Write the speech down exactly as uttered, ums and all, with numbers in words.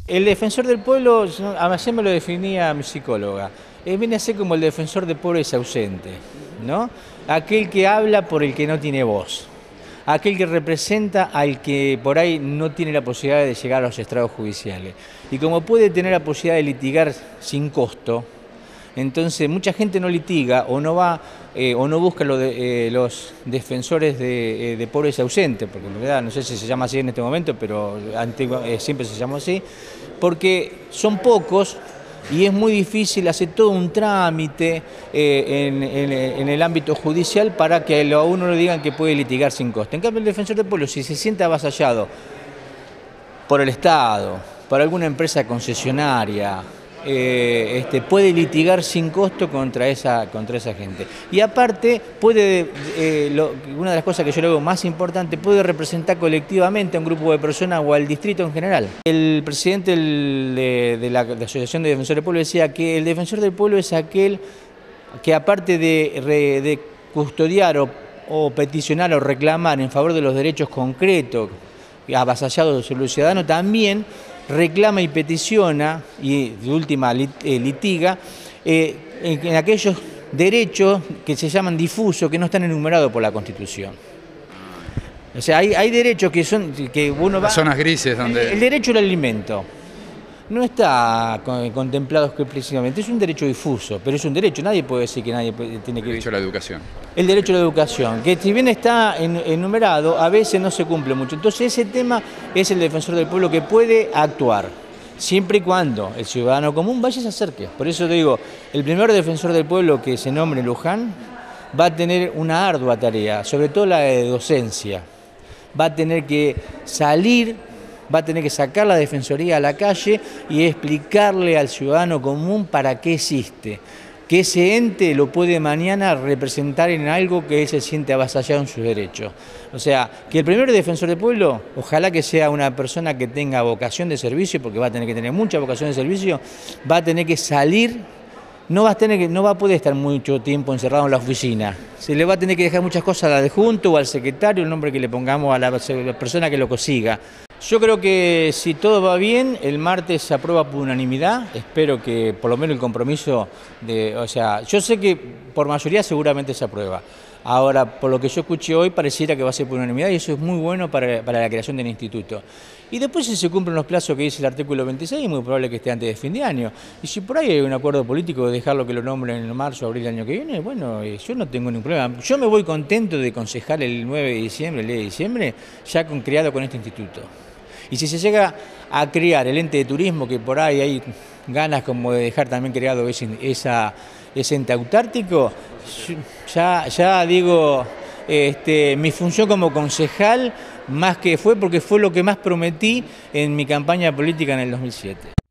El defensor del pueblo, ayer me lo definía mi psicóloga, eh, viene a ser como el defensor del pueblo es ausente, ¿no? Aquel que habla por el que no tiene voz, aquel que representa al que por ahí no tiene la posibilidad de llegar a los estrados judiciales. Y como puede tener la posibilidad de litigar sin costo, entonces mucha gente no litiga o no va eh, o no busca lo de, eh, los defensores de, eh, de pobres ausentes, porque en realidad no sé si se llama así en este momento, pero antigua, eh, siempre se llamó así, porque son pocos y es muy difícil hacer todo un trámite eh, en, en, en el ámbito judicial para que a uno le digan que puede litigar sin costo. En cambio, el defensor del pueblo, si se siente avasallado por el Estado, por alguna empresa concesionaria, Eh, este, puede litigar sin costo contra esa, contra esa gente. Y aparte, puede, eh, lo, una de las cosas que yo le veo más importante, puede representar colectivamente a un grupo de personas o al distrito en general. El presidente de, de la de Asociación de Defensores del Pueblo decía que el defensor del pueblo es aquel que, aparte de, de custodiar o, o peticionar o reclamar en favor de los derechos concretos avasallados de los ciudadanos, también reclama y peticiona, y de última litiga, eh, en, en aquellos derechos que se llaman difusos, que no están enumerados por la Constitución. O sea, hay, hay derechos que son... que uno va, las zonas grises donde... El, el derecho al alimento no está contemplado explícitamente, es un derecho difuso, pero es un derecho, nadie puede decir que nadie tiene que... El derecho a la educación. El derecho a la educación, que si bien está enumerado, a veces no se cumple mucho. Entonces ese tema es el defensor del pueblo que puede actuar, siempre y cuando el ciudadano común vaya y se acerque. Por eso te digo, el primer defensor del pueblo que se nombre Luján va a tener una ardua tarea, sobre todo la de docencia. Va a tener que salir, va a tener que sacar la defensoría a la calle y explicarle al ciudadano común para qué existe. Que ese ente lo puede mañana representar en algo que él se siente avasallado en sus derechos. O sea, que el primer defensor del pueblo, ojalá que sea una persona que tenga vocación de servicio, porque va a tener que tener mucha vocación de servicio, va a tener que salir, no va a, tener que, no va a poder estar mucho tiempo encerrado en la oficina. Se le va a tener que dejar muchas cosas al adjunto o al secretario, el nombre que le pongamos a la persona que lo consiga. Yo creo que si todo va bien, el martes se aprueba por unanimidad. Espero que por lo menos el compromiso de... O sea, yo sé que por mayoría seguramente se aprueba. Ahora, por lo que yo escuché hoy, pareciera que va a ser por unanimidad y eso es muy bueno para, para la creación del instituto. Y después, si se cumplen los plazos que dice el artículo veintiséis, es muy probable que esté antes de fin de año. Y si por ahí hay un acuerdo político de dejarlo que lo nombren en marzo o abril del año que viene, bueno, yo no tengo ningún problema. Yo me voy contento de concejal el nueve de diciembre, el diez de diciembre, ya con, creado con este instituto. Y si se llega a crear el ente de turismo, que por ahí hay ganas como de dejar también creado ese, esa, ese ente autártico, ya, ya digo, este, mi función como concejal más que fue porque fue lo que más prometí en mi campaña política en el dos mil siete.